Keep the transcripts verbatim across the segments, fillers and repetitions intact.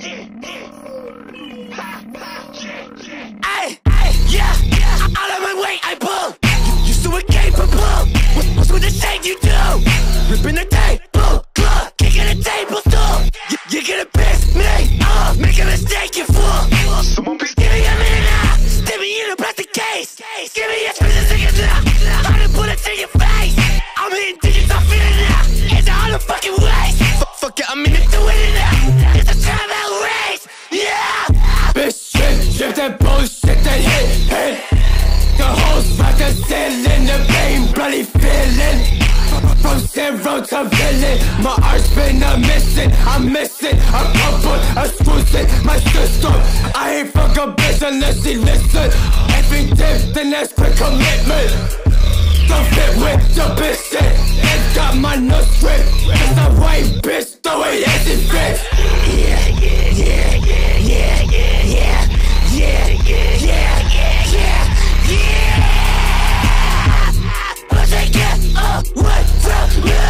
Ay, ay, yeah, yeah. Out of my way, I pull. You, you so incapable. What, what's with the shame you do? Ripping the table, club, kicking the table stool. You, you're gonna piss me off, make a mistake, you fool. Someone please give me a minute now. Stick me in a plastic case. Give me a piece of tickets now. How to put it in your face. I'm hitting digits, I'm feeling it now. It's a hundred fucking ways. F fuck it, I'm in it to win it now. It's a travel race, yeah. Bitch, strip, strip that bullshit, that hit, hit. The hoes rock the ceiling, the pain, bloody feeling. From zero to villain, my art's been a missing. I'm missing a couple of screws in my system. I ain't fuck a bitch unless she listen. If he dip, then that's quick commitment. Don't fit with the bitch shit. They got my no script. It's a white bitch, the way that she fits. Yeah, yeah, yeah, yeah, yeah, yeah, yeah. Yeah, yeah, yeah, yeah, yeah, yeah. I'll take it away from me.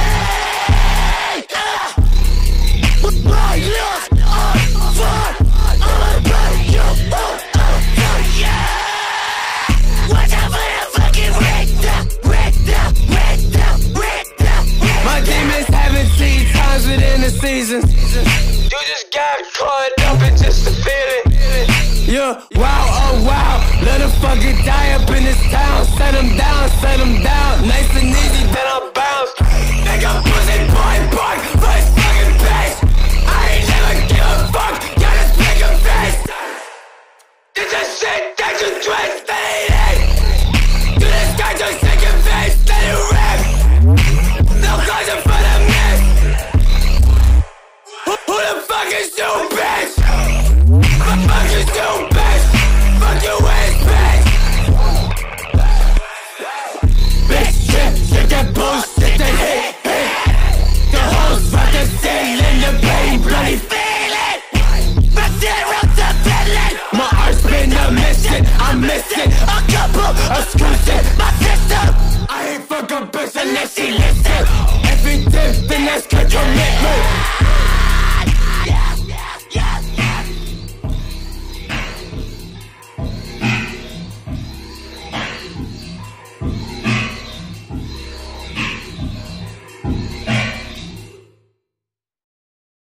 I lost all fun. I'ma burn you all over, yeah. Watch out for the fucking red down, red down, red down, red down. My demons haven't seen times within the seasons. You just got caught up in just the feeling. Yeah, wow, oh wow. Let a fucking die up in this town. Set him down, set him down. Nice and easy, then I bounce. Nigga, pussy, boy, boy.